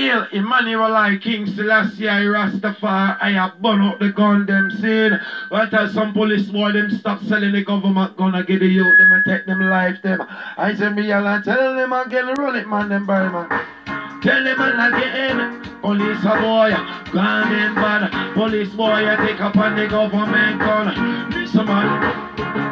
Hail Emmanuel I King Selassie I Rastafari. I have burn out the gun them saying. What tell some police boy them stop selling the government gonna get the youth them and take them life them. I say me all tell them again run it man them bury man. Tell them again, police a boy, gone in bad. Police boy, you take up on the government gun. Listen man.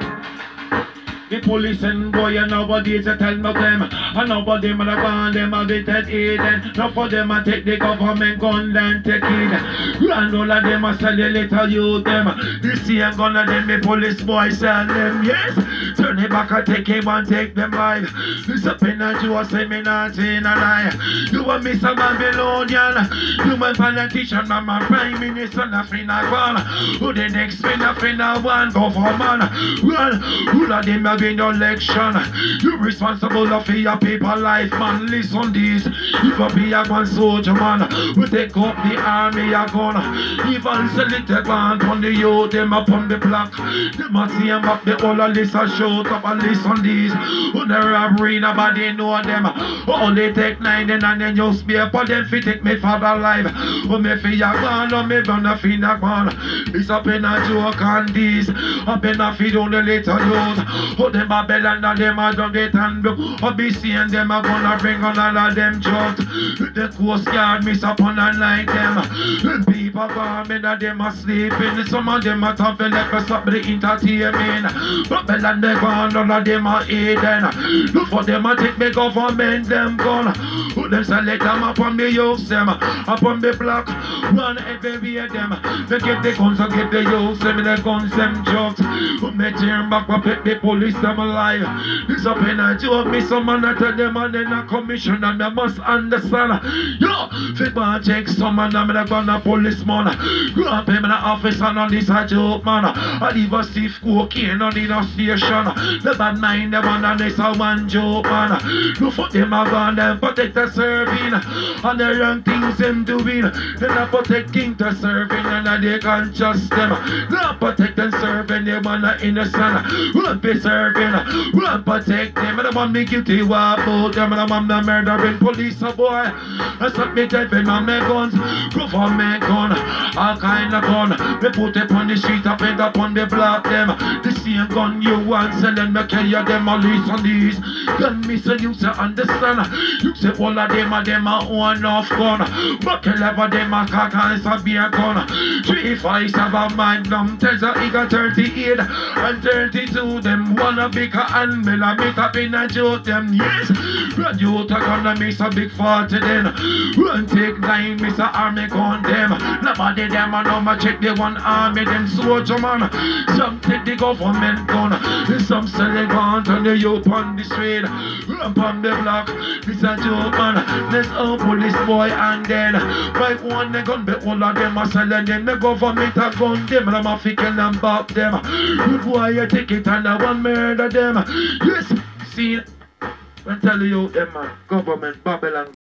The police and boy and nobody to tell me them. And nobody man a gone them a bit at Eden. Not for them a take the government gun and take it. And all of them a sell the little youth them. The same gun of them the police boy sell them, yes. Turn it back and take him and take them life. This up in a Jew say me not in a lie. You a Mr. Babylonian. You a politician, mama prime minister, nothing a one. Who the next finna one government. Well, who of them a win election. You responsible for your people life, man. Listen this. If you be a one soldier, man, we take up the army a gun. Even selected one on the youth, them up on the block. Them a see them up the whole list a shout up and listen these. When they robbery, nobody know them. Only take 9 and then just be upon them fi take me father life. When me fi a gone, or me gonna fi a gone. It's up in a joke and these. Up in a feed on the little youth. Oh, them a bell and them a done get and blow. Oh, be seeing them a gonna bring on all of them drugs. The Coast Guard miss upon and like them. People gone, me that them a sleeping. Some of them a tough and let us up the entertainment. But bell and they gone, all of them a eating. Look for them a take me government them gun. Who them select them upon the youths them. Upon the block, run everywhere them. They get the guns and get the youths them. The guns them drugs. Who me turn back up at the police them alive. This up in a joke, me some man I tell them and then a commission and me must understand. Yo, fit man check some man and me gonna policeman. Go up in the office and on this a joke man. I leave a stiff cocaine on in a station. The bad mind them and this a one joke man. Look for them a gone them protect the serving. And the wrong things them doing. They not protecting the serving and they can't trust them. Not protect and serving them and innocent. Won't be serving, won't protect them. And the one me guilty about them. And the one the murdering police a boy. And stop me driving on my guns. Government gun, all kind of gun. Me put it on the street up and up on the block them. The same gun you want sell and me carry them all these on these. Gun me say you say understand. You say all of them a own off gun. But kill ever them a cock and it's a beer gun. 3 5 7 magnum, there's a eagle 38 and 32 them wanna bigger and millimeter up in a joke them, yes. Run you to gonna miss a big 40 then. Run take 9 miss a army gun them. Nobody them and no check the one army them soldier man. Some take the government gun. Some sell the gun and the youth on the street. Run on the block. This a joke man. There's a police boy and then right one they gun but all of them are selling them. The government a gun them and I'm a ficking and bop them. Good boy you take it and I want murder them. Yes, see, I tell you them man, government Babylon.